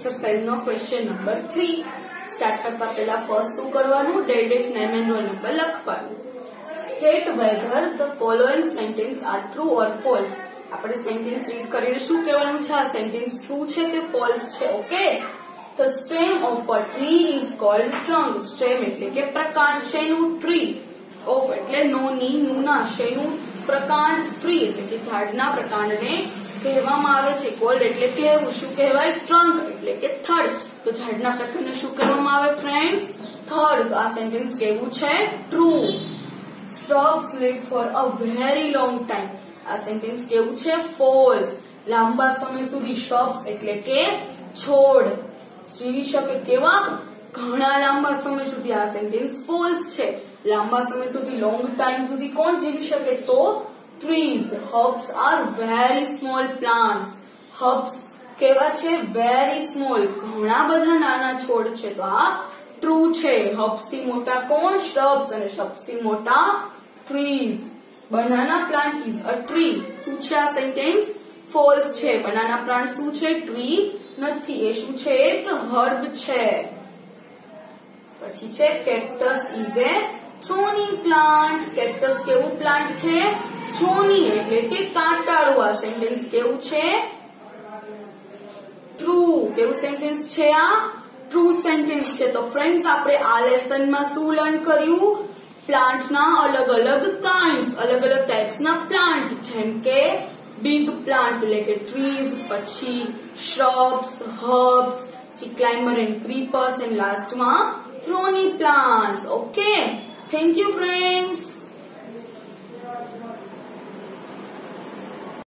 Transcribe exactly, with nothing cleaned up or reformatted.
exercise नो question number three start करता पहला फर्स्ट शू करवानुं date date name and roll number लखवानुं state whether the following sentence are true और फॉल्स આપણે સેન્ટેન્સ રીડ કરીને શું કહેવાનું છે આ સેન્ટેન્સ ટ્રુ છે કે ફોલ્સ છે okay the stem of a tree is called trunk stem એટલે કે પ્રકાંડ શેનું ટ્રી ઓફ એટલે નોની નુના શેનું પ્રકાંડ ટ્રી એટલે કે ઝાડના પ્રકાંડને કહેવામાં આવે છે કોલ્ડ એટલે કહેવું શું કહેવાય ટ્રંક એટલે કે થડ તો ઝાડના પ્રકાંડને શું કહેવામાં આવે ફ્રેન્ડ્સ થડ આ સેન્ટેન્સ કેવું છે true shrubs live for a very long time આ સેન્ટેન્સ કેવું છે ફોલ્સ લાંબા સમય સુધી શ્રબ્સ એટલે કે છોડ જીવી શકે કેવા ઘણા લાંબા સમય સુધી આ સેન્ટેન્સ ફોલ્સ છે લાંબા સમય સુધી લોંગ ટાઈમ સુધી કોણ જીવી શકે તો trees herbs are very small plants herbs કેવા છે વેરી સ્મોલ ઘણા બધા નાના છોડ છે તો આ ટ્રુ છે હર્બ્સ થી મોટા કોણ શ્રબ્સ અને શ્રબ્સ થી મોટા trees banana plant is a tree શું છે આ સેન્ટેન્સ ફોલ્સ છે બનાના પ્લાન્ટ શું છે ટ્રી નથી એ શું છે એક હર્બ છે પછી છે cactus is a thorny plant cactus કેવું પ્લાન્ટ છે થ્રોની એટલે કે કાંટાળું આ સેન્ટેન્સ કેવું છે ટ્રુ કેવું સેન્ટેન્સ છે આ ટ્રુ સેન્ટેન્સ છે તો ફ્રેન્ડ્સ આપણે આ લેસનમાં શું લર્ન કર્યું प्लांट ना अलग अलग काइंड्स अलग अलग टाइप्स ना प्लांट જેમ કે बिग प्लांट्स એટલે કે ટ્રીઝ પછી shrubs herbs પછી climber and creepers and last માં thorny plants okay thank you friends